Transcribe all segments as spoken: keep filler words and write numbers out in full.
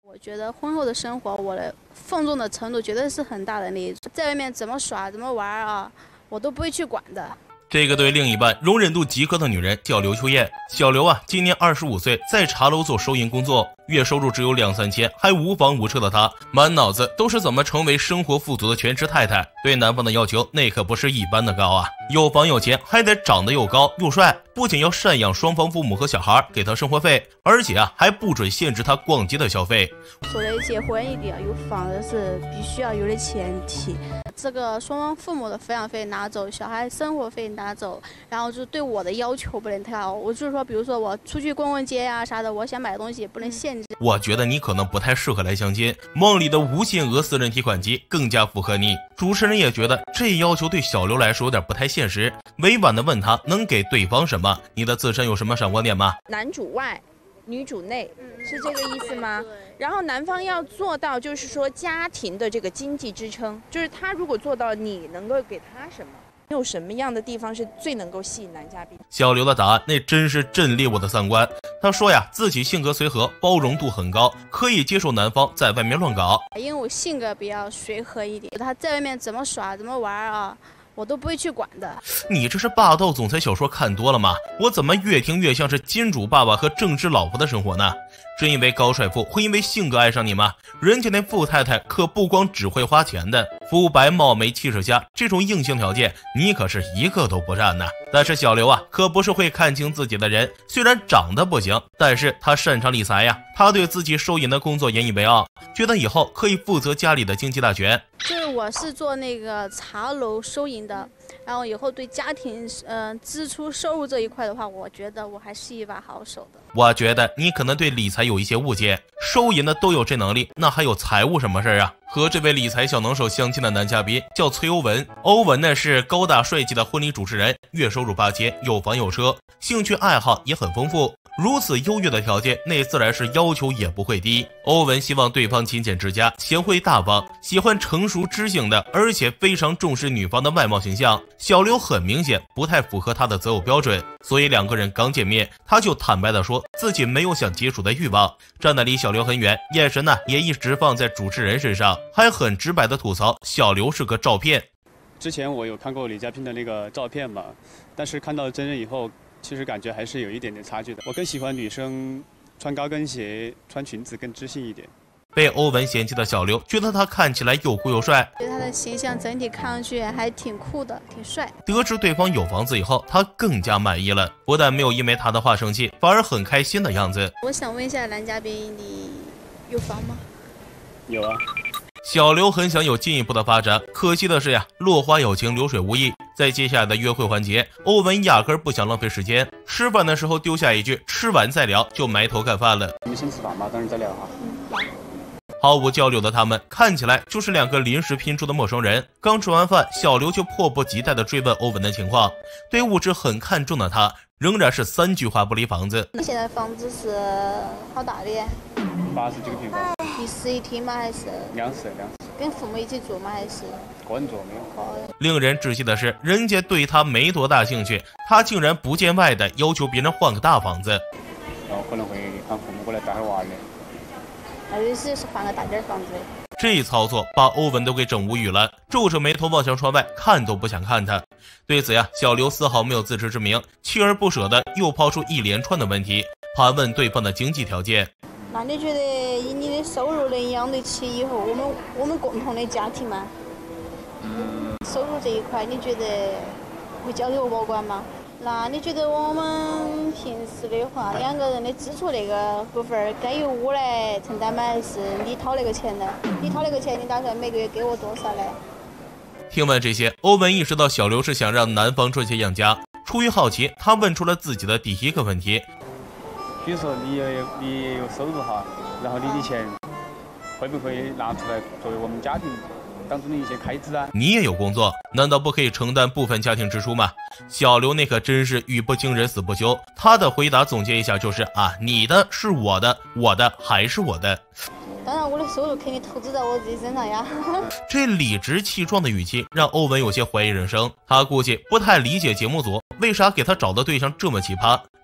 我觉得婚后的生活，我的放纵的程度绝对是很大的那一种，在外面怎么耍怎么玩啊，我都不会去管的。 这个对另一半容忍度极高的女人叫刘秋燕。小刘啊，今年二十五岁，在茶楼做收银工作，月收入只有两三千，还无房无车的她，满脑子都是怎么成为生活富足的全职太太。对男方的要求那可不是一般的高啊，有房有钱，还得长得又高又帅，不仅要赡养双方父母和小孩，给他生活费，而且啊还不准限制他逛街的消费。 说的结婚一定要有房，这是必须要有的前提。这个双方父母的抚养费拿走，小孩生活费拿走，然后就对我的要求不能太高。我就是说，比如说我出去逛逛街呀、啊、啥的，我想买东西也不能限制。 我觉得你可能不太适合来相亲，梦里的无限额私人提款机更加符合你。主持人也觉得这要求对小刘来说有点不太现实，委婉的问他能给对方什么？你的自身有什么闪光点吗？ 男主外女主内，是这个意思吗？然后男方要做到就是说家庭的这个经济支撑，就是他如果做到，你能够给他什么？有什么样的地方是最能够吸引男嘉宾？ 小刘的答案那真是震裂我的三观。他说呀，自己性格随和，包容度很高，可以接受男方在外面乱搞。 因为我性格比较随和一点，他在外面怎么耍怎么玩啊，我都不会去管的。 你这是霸道总裁小说看多了吗？我怎么越听越像是金主爸爸和正直老婆的生活呢？真以为高帅富会因为性格爱上你吗？人家那富太太可不光只会花钱的，肤白貌美气势佳，这种硬性条件你可是一个都不占呢。但是小刘啊，可不是会看清自己的人，虽然长得不行，但是他擅长理财呀。他对自己收银的工作引以为傲，觉得以后可以负责家里的经济大权。 就是我是做那个茶楼收银的，然后以后对家庭呃支出收入这一块的话，我觉得我还是一把好手的。 我觉得你可能对理财有一些误解，收银的都有这能力，那还有财务什么事啊？和这位理财小能手相亲的男嘉宾叫崔欧文，欧文呢是高大帅气的婚礼主持人，月收入八千，有房有车，兴趣爱好也很丰富。如此优越的条件，那自然是要求也不会低。欧文希望对方勤俭持家，贤惠大方，喜欢成熟知性的，而且非常重视女方的外貌形象。小刘很明显不太符合他的择偶标准，所以两个人刚见面，他就坦白的说自己没有想接触的欲望。站得离小刘很远，眼神呢也一直放在主持人身上，还很直白的吐槽小刘是个照片。 之前我有看过李嘉宾的那个照片嘛，但是看到真人以后，其实感觉还是有一点点差距的。我更喜欢女生穿高跟鞋、穿裙子更知性一点。 被欧文嫌弃的小刘觉得他看起来又酷又帅， 对他的形象整体看上去还挺酷的，挺帅。 得知对方有房子以后，他更加满意了，不但没有因为他的话生气，反而很开心的样子。 我想问一下男嘉宾，你有房吗？ 有啊。 小刘很想有进一步的发展，可惜的是呀，落花有情，流水无意。在接下来的约会环节，欧文压根不想浪费时间，吃饭的时候丢下一句吃完再聊，就埋头干饭了。 你们先吃饭吧，等会再聊哈。 毫无交流的他们看起来就是两个临时拼出的陌生人。刚吃完饭，小刘就迫不及待地追问欧文的情况。对物质很看重的他，仍然是三句话不离房子。 你现在房子是好大的？ 八十几个平方。 一室一厅吗？还是两室两室？ 跟父母一起住吗？还是个人住没有？ 令人窒息的是，人家对他没多大兴趣，他竟然不见外的要求别人换个大房子。 然后可能会喊父母过来带会娃儿。 那意思是换个大点房子。 这一操作把欧文都给整无语了，皱着眉头望向窗外，看都不想看他。对此呀，小刘丝毫没有自知之明，锲而不舍的又抛出一连串的问题，盘问对方的经济条件。 那你觉得以你的收入能养得起以后我们我们共同的家庭吗？嗯，收入这一块你觉得会交给我保管吗？那你觉得我们平时的话，两个人的支出那个部分该由我来承担吗？还是你掏那个钱呢？你掏那个钱，你打算每个月给我多少呢？ 听完这些，欧文意识到小刘是想让男方赚钱养家。出于好奇，他问出了自己的第一个问题。 比如说你也有你也有收入哈，然后你的钱会不会拿出来作为我们家庭当中的一些开支啊？ 你也有工作，难道不可以承担部分家庭支出吗？小刘那可真是语不惊人死不休，他的回答总结一下就是啊，你的是我的，我的还是我的。 当然我的收入肯定投资在我自己身上呀。 这理直气壮的语气让欧文有些怀疑人生，他估计不太理解节目组为啥给他找的对象这么奇葩。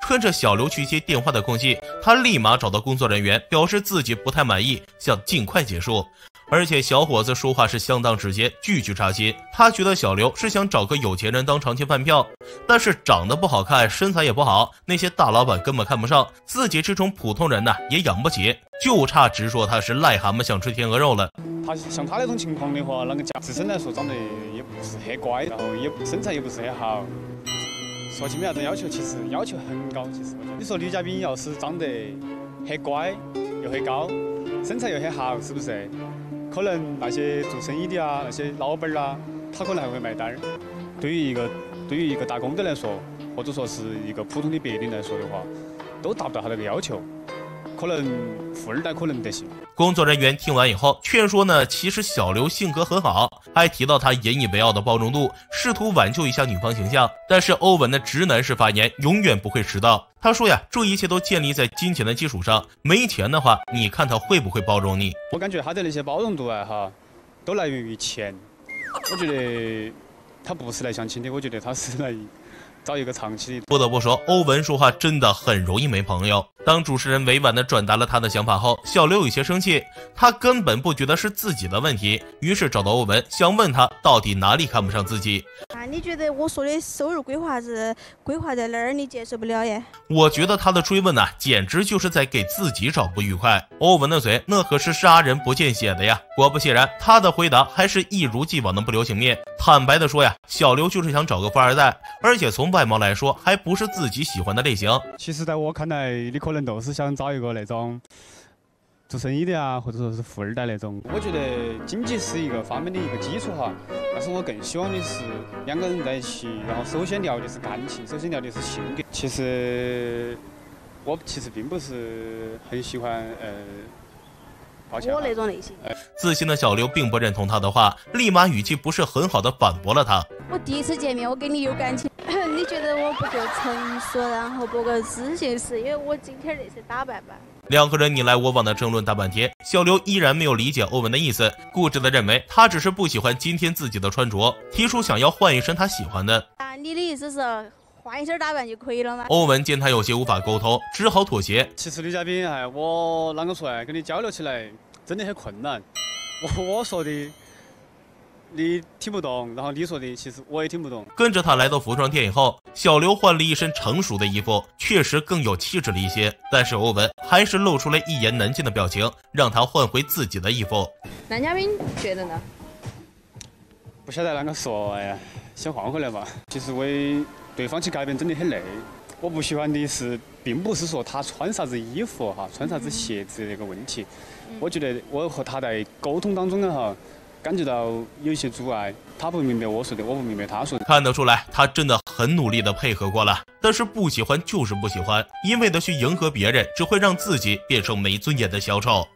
趁着小刘去接电话的空隙，他立马找到工作人员，表示自己不太满意，想尽快结束。而且小伙子说话是相当直接，句句扎心。他觉得小刘是想找个有钱人当长期饭票，但是长得不好看，身材也不好，那些大老板根本看不上，自己这种普通人呢也养不起，就差直说他是癞蛤蟆想吃天鹅肉了。 他像他那种情况的话，那个家自身来说长得也不是很乖，然后也身材也不是很好。说起没啥子要求，其实要求很高。其实你说女嘉宾要是长得很乖，又很高，身材又很好，是不是？可能那些做生意的啊，那些老板啊，他可能还会买单。对于一个对于一个打工的来说，或者说是一个普通的白领来说的话，都达不到他那个要求。可能富二代可能得行。 工作人员听完以后劝说呢，其实小刘性格很好，还提到他引以为傲的包容度，试图挽救一下女方形象。但是欧文的直男式发言永远不会迟到。他说呀，这一切都建立在金钱的基础上，没钱的话，你看他会不会包容你？ 我感觉他的那些包容度啊，哈，都来源于钱。我觉得他不是来相亲的，我觉得他是来找一个长期的。 不得不说，欧文说话真的很容易没朋友。当主持人委婉地转达了他的想法后，小刘有些生气，他根本不觉得是自己的问题，于是找到欧文，想问他到底哪里看不上自己。 啊，你觉得我说的收入规划是规划在哪儿，你接受不了耶？ 我觉得他的追问呢、啊，简直就是在给自己找不愉快。欧文的嘴那可是杀人不见血的呀！果不其然，他的回答还是一如既往的不留情面。坦白的说呀，小刘就是想找个富二代，而且从外貌来说，还不是自己喜欢的类型。 其实在我看来，你可能都是想找一个那种做生意的啊，或者说是富二代那种。我觉得经济是一个方面的一个基础哈，但是我更希望的是两个人在一起，然后首先聊的是感情，首先聊的是性格。其实我其实并不是很喜欢呃。 我那种类型。 自信的小刘并不认同他的话，立马语气不是很好的反驳了他。 我第一次见面，我跟你有感情，你觉得我不够成熟，然后不够自信，是因为我今天这身打扮吧？ 两个人你来我往的争论大半天，小刘依然没有理解欧文的意思，固执的认为他只是不喜欢今天自己的穿着，提出想要换一身他喜欢的。 啊，你的意思是换一身打扮就可以了吗？ 欧文见他有些无法沟通，只好妥协。 其实女嘉宾哎，我啷个说哎，跟你交流起来真的很困难。我我说的你听不懂，然后你说的其实我也听不懂。 跟着他来到服装店以后，小刘换了一身成熟的衣服，确实更有气质了一些。但是欧文还是露出了一言难尽的表情，让他换回自己的衣服。 男嘉宾觉得呢？ 不晓得啷个说，哎呀，先换回来吧。其实为对方去改变真的很累。我不喜欢的是，并不是说他穿啥子衣服哈，穿啥子鞋子这个问题。我觉得我和他在沟通当中呢哈，感觉到有一些阻碍，他不明白我说的，我不明白他说的。 看得出来，他真的很努力的配合过了，但是不喜欢就是不喜欢，一味的去迎合别人，只会让自己变成没尊严的小丑。